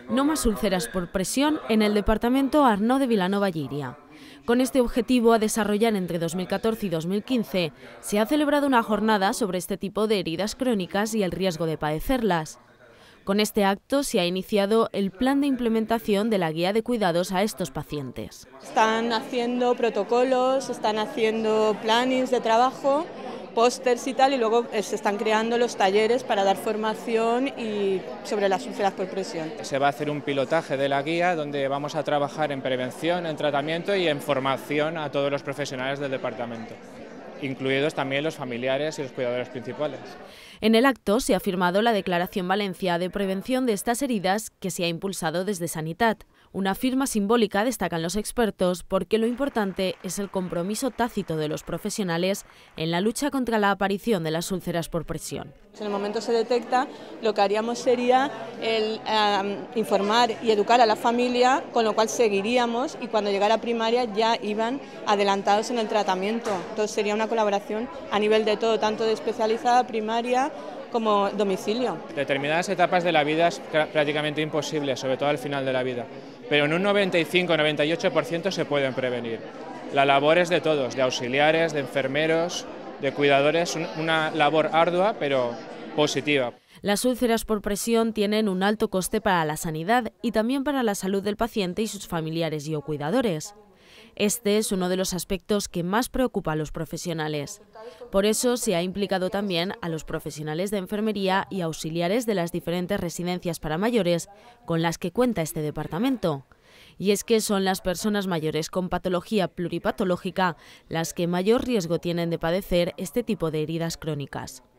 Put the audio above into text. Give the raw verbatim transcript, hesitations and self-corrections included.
No más úlceras por presión en el departamento Arnau de Vilanova y Llíria. Con este objetivo a desarrollar entre dos mil catorce y dos mil quince, se ha celebrado una jornada sobre este tipo de heridas crónicas y el riesgo de padecerlas. Con este acto se ha iniciado el plan de implementación de la guía de cuidados a estos pacientes. Están haciendo protocolos, están haciendo plannings de trabajo, pósters y tal, y luego se están creando los talleres para dar formación y sobre las úlceras por presión. Se va a hacer un pilotaje de la guía donde vamos a trabajar en prevención, en tratamiento y en formación a todos los profesionales del departamento, incluidos también los familiares y los cuidadores principales. En el acto se ha firmado la Declaración Valencia de Prevención de estas heridas que se ha impulsado desde Sanitat. Una firma simbólica, destacan los expertos, porque lo importante es el compromiso tácito de los profesionales en la lucha contra la aparición de las úlceras por presión. En el momento se detecta, lo que haríamos sería el, eh, informar y educar a la familia, con lo cual seguiríamos y cuando llegara a primaria ya iban adelantados en el tratamiento. Entonces sería una colaboración a nivel de todo, tanto de especializada, primaria, como domicilio. Determinadas etapas de la vida es prácticamente imposible, sobre todo al final de la vida, pero en un noventa y cinco a noventa y ocho por ciento se pueden prevenir. La labor es de todos, de auxiliares, de enfermeros, de cuidadores, una labor ardua pero positiva. Las úlceras por presión tienen un alto coste para la sanidad y también para la salud del paciente y sus familiares y o cuidadores. Este es uno de los aspectos que más preocupa a los profesionales. Por eso se ha implicado también a los profesionales de enfermería y auxiliares de las diferentes residencias para mayores con las que cuenta este departamento. Y es que son las personas mayores con patología pluripatológica las que mayor riesgo tienen de padecer este tipo de heridas crónicas.